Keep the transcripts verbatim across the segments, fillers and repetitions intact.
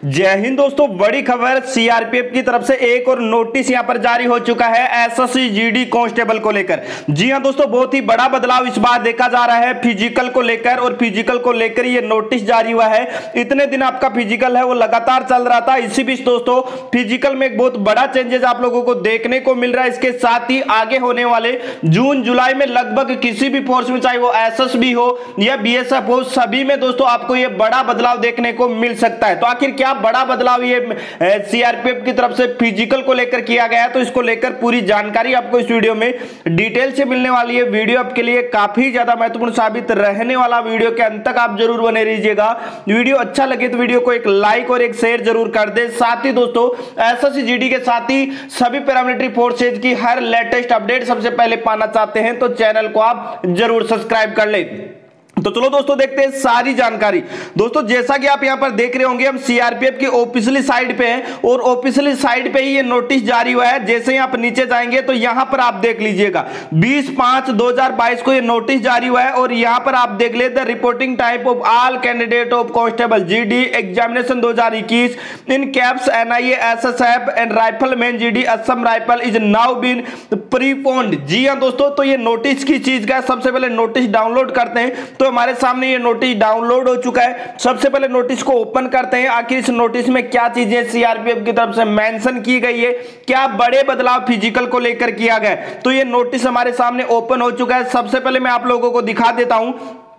जय हिंद दोस्तों, बड़ी खबर सीआरपीएफ की तरफ से एक और नोटिस यहां पर जारी हो चुका है एसएससी जीडी कांस्टेबल को लेकर। जी हां दोस्तों, बहुत ही बड़ा बदलाव इस बार देखा जा रहा है फिजिकल को लेकर, और फिजिकल को लेकर ये नोटिस जारी हुआ है। इतने दिन आपका फिजिकल है वो लगातार चल रहा था, इसी बीच दोस्तों फिजिकल में एक बहुत बड़ा चेंजेस आप लोगों को देखने को मिल रहा है। इसके साथ ही आगे होने वाले जून जुलाई में लगभग किसी भी फोर्स में, चाहे वो एसएस भी हो या बीएसएफ हो, सभी में दोस्तों आपको ये बड़ा बदलाव देखने को मिल सकता है। तो आखिर क्या बड़ा बदलाव ये सीआरपीएफ की तरफ से फिजिकल को लेकर किया गया है, तो इसको लेकर पूरी जानकारी आपको इस वीडियो में डिटेल से मिलने वाली है। वीडियो आपके लिए काफी ज्यादा महत्वपूर्ण साबित रहने वाला, वीडियो के अंत तक आप जरूर बने रहिएगा। वीडियो अच्छा लगे तो वीडियो को एक लाइक और एक शेयर जरूर कर दे। साथ ही दोस्तों एसएससी जीडी के साथ ही सभी पैरामिलिट्री फोर्सेज की हर लेटेस्ट अपडेट सबसे पहले पाना चाहते हैं तो चैनल को आप जरूर सब्सक्राइब कर ले। तो चलो दोस्तों देखते हैं सारी जानकारी। दोस्तों जैसा कि आप यहां पर देख रहे होंगे, हम सीआरपीएफ की ऑफिशियली साइट पे हैं और ऑफिशियली साइट पे ही ये नोटिस जारी हुआ है। जैसे ही आप नीचे जाएंगे तो यहां पर आप देख लीजिएगा बीस पाँच दो हज़ार बाईस को ये नोटिस जारी हुआ है, और यहां पर आप देख ले the reporting type of all candidate of constable GD examination दो हज़ार इक्कीस in CAPFs NIA SSF and rifleman GD Assam rifle is now been preponed. जी हां दोस्तों, तो ये नोटिस की चीज का सबसे पहले नोटिस डाउनलोड करते हैं। तो हमारे सामने ये नोटिस डाउनलोड हो चुका है। सबसे पहले नोटिस को ओपन करते हैं, आखिर इस नोटिस में क्या चीजें सीआरपीएफ की तरफ से मेंशन की गई है, क्या बड़े बदलाव फिजिकल को लेकर किया गया। तो ये नोटिस हमारे सामने ओपन हो चुका है। सबसे पहले मैं आप लोगों को दिखा देता हूं,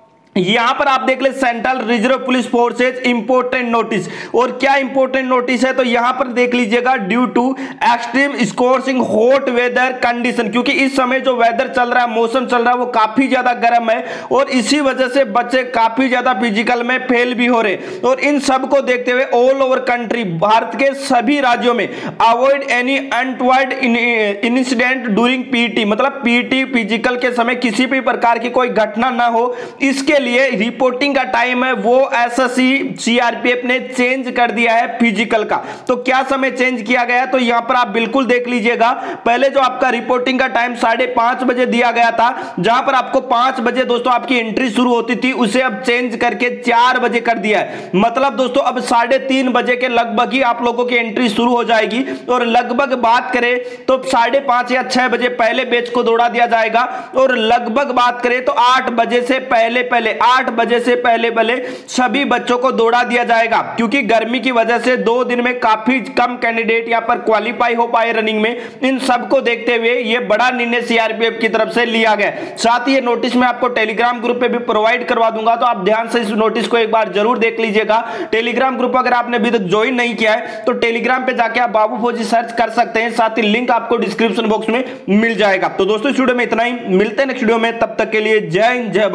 यहां पर आप देख ले central reserve police forces important notice. और क्या इंपोर्टेंट नोटिस है, तो यहां पर देख लीजिएगा due to extreme scorching hot weather condition, क्योंकि इस समय जो वेदर चल रहा है, मौसम चल रहा है, वो काफी ज्यादा गर्म है और इसी वजह से बच्चे काफी ज्यादा फिजिकल में फेल भी हो रहे। और इन सब को देखते हुए ऑल ओवर कंट्री, भारत के सभी राज्यों में avoid any untoward incident during PT, मतलब पीटी फिजिकल के समय किसी भी प्रकार की कोई घटना ना हो, इसके लिए रिपोर्टिंग का टाइम है वो एसएससी सीआरपीएफ ने चेंज कर दिया है फिजिकल का। तो क्या समय चेंज किया गया, तो यहां पर आप बिल्कुल देख लीजिएगा, पहले जो आपका रिपोर्टिंग का टाइम साढ़े पांच बजे दिया गया था, जहां पर आपको पांच बजे दोस्तों आपकी एंट्री शुरू होती थी, उसे अब चेंज करके चार बजे कर दिया है। मतलब दोस्तों अब साढ़े तीन बजे के लगभग ही आप लोगों की एंट्री शुरू हो जाएगी, और लगभग बात करें तो साढ़े पांच या छह बजे पहले बैच को दौड़ा दिया जाएगा, और लगभग बात करें तो आठ बजे से पहले पहले आठ बजे से पहले पहले सभी बच्चों को दौड़ा दिया जाएगा, क्योंकि गर्मी की वजह से दो दिन में काफी कम कैंडिडेट यहां पर क्वालिफाई हो पाए रनिंग में। इन सबको देखते हुए यह बड़ा निर्णय सीआरपीएफ की तरफ से लिया गया। साथ ही ये नोटिस मैं आपको टेलीग्राम ग्रुप पे भी प्रोवाइड करवा दूंगा, तो आप ध्यान से इस नोटिस को एक बार जरूर देख लीजिएगा। टेलीग्राम ग्रुप अगर आपने अभी तक ज्वाइन नहीं किया है तो टेलीग्राम पे जाके आप बाबू फौजी सर्च कर सकते हैं, साथ ही लिंक आपको डिस्क्रिप्शन बॉक्स में मिल जाएगा। तो दोस्तों इस वीडियो में इतना ही, मिलते हैं नेक्स्ट वीडियो में, तब तक के लिए जय हिंद जय भारत।